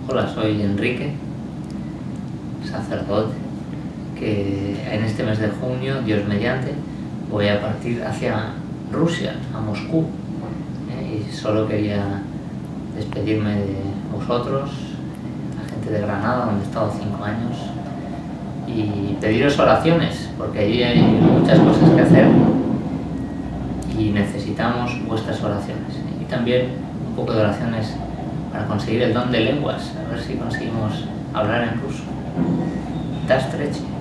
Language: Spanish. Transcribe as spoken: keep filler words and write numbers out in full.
Hola, soy Enrique, sacerdote, que en este mes de junio, Dios mediante, voy a partir hacia Rusia, a Moscú. ¿eh? Y solo quería despedirme de vosotros, la gente de Granada, donde he estado cinco años, y pediros oraciones, porque allí hay muchas cosas que hacer y necesitamos vuestras oraciones. Y también un poco de oraciones para conseguir el don de lenguas, a ver si conseguimos hablar en ruso. Da встречи.